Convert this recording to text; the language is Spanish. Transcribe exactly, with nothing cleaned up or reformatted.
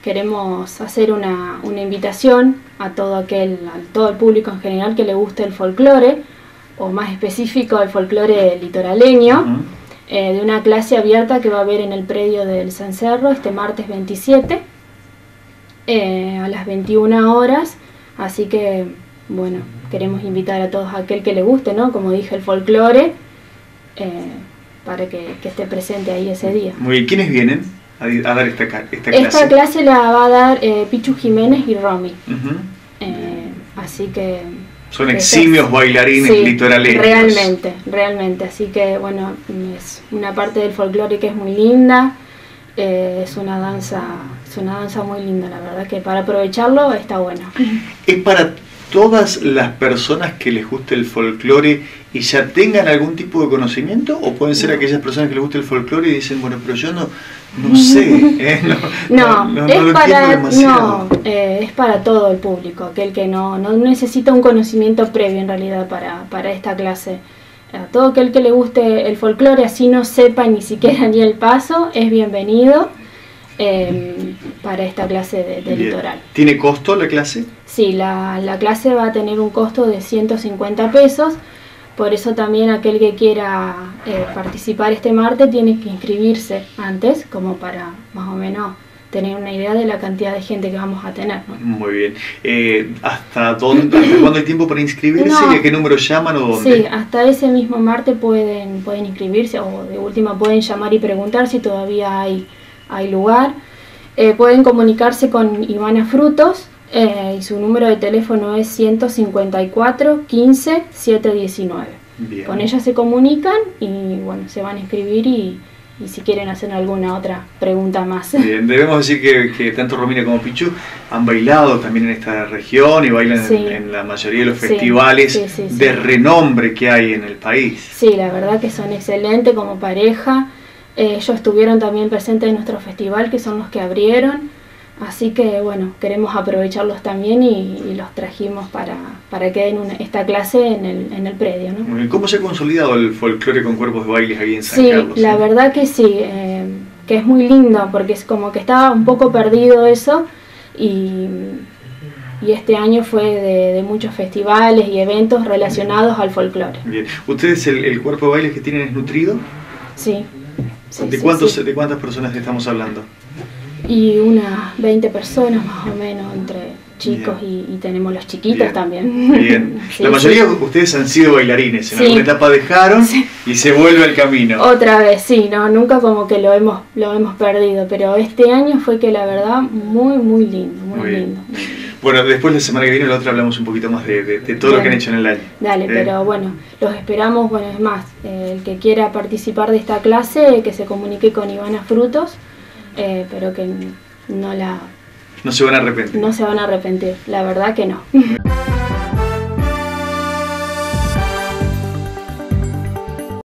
queremos hacer una, una invitación a todo aquel, a todo el público en general que le guste el folclore, o más específico el folclore litoraleño, uh-huh. eh, de una clase abierta que va a haber en el predio del Cencerro este martes veintisiete, eh, a las veintiuna horas, así que, bueno, queremos invitar a todos aquel que le guste, ¿no? Como dije, el folclore, eh, para que, que esté presente ahí ese día. Muy bien, ¿quiénes vienen a, a dar esta, esta clase? Esta clase la va a dar eh, Pichu Jiménez y Romy. Uh-huh. eh, así que... Son eximios es, bailarines sí, litoraleños. Realmente, realmente. Así que, bueno, es una parte del folclore que es muy linda. Eh, es una danza, es una danza muy linda, la verdad, que para aprovecharlo está bueno. ¿Es para todas las personas que les guste el folclore y ya tengan algún tipo de conocimiento? ¿O pueden ser no. aquellas personas que les guste el folclore y dicen, bueno, pero yo no, no sé? ¿eh? No, no, no, no, es, no para, no eh, es para todo el público, aquel que no, no necesita un conocimiento previo en realidad para, para esta clase. A todo aquel que le guste el folclore, así no sepa ni siquiera ni el paso, es bienvenido eh, para esta clase de, de litoral. ¿Tiene costo la clase? Sí, la, la clase va a tener un costo de ciento cincuenta pesos, por eso también aquel que quiera eh, participar este martes tiene que inscribirse antes, como para más o menos tener una idea de la cantidad de gente que vamos a tener, ¿no? Muy bien. Eh, ¿Hasta dónde, hasta cuándo hay tiempo para inscribirse? No, ¿y a qué número llaman o dónde? Sí, hasta ese mismo martes pueden, pueden inscribirse, o de última pueden llamar y preguntar si todavía hay, hay lugar. Eh, pueden comunicarse con Ivana Frutos, eh, y su número de teléfono es ciento cincuenta y cuatro, quince, setecientos diecinueve. Bien. Con ella se comunican y bueno, se van a inscribir y... y si quieren hacer alguna otra pregunta más. Bien, debemos decir que, que tanto Romina como Pichu han bailado también en esta región y bailan sí. en, en la mayoría de los festivales sí, sí, sí, de sí. renombre que hay en el país. Sí, la verdad que son excelentes como pareja. Eh, ellos estuvieron también presentes en nuestro festival, que son los que abrieron. Así que bueno, queremos aprovecharlos también y, y los trajimos para, para que den una, esta clase en el, en el predio, ¿no? ¿Cómo se ha consolidado el folclore con cuerpos de bailes aquí en San sí, Carlos? Sí, la verdad que sí, eh, que es muy lindo porque es como que estaba un poco perdido eso y, y este año fue de, de muchos festivales y eventos relacionados al folclore. Bien, ¿ustedes el, el cuerpo de bailes que tienen es nutrido? Sí. sí ¿De, sí, cuántos, sí. ¿De cuántas personas estamos hablando? Y unas veinte personas más o menos, entre chicos y, y tenemos los chiquitos Bien. también. Bien. sí, la mayoría sí. de ustedes han sido bailarines, en sí. alguna etapa dejaron sí. y se vuelve al camino. Otra vez, sí, no, nunca como que lo hemos, lo hemos perdido, pero este año fue que la verdad muy, muy lindo, muy, muy lindo. Muy lindo. Bueno, después la semana que viene la otra hablamos un poquito más de, de, de todo bueno, lo que han hecho en el año. Dale, ¿Eh? pero bueno, los esperamos, bueno, es más, eh, el que quiera participar de esta clase, que se comunique con Ivana Frutos, eh, pero que no la... No se van a arrepentir. No se van a arrepentir, la verdad que no.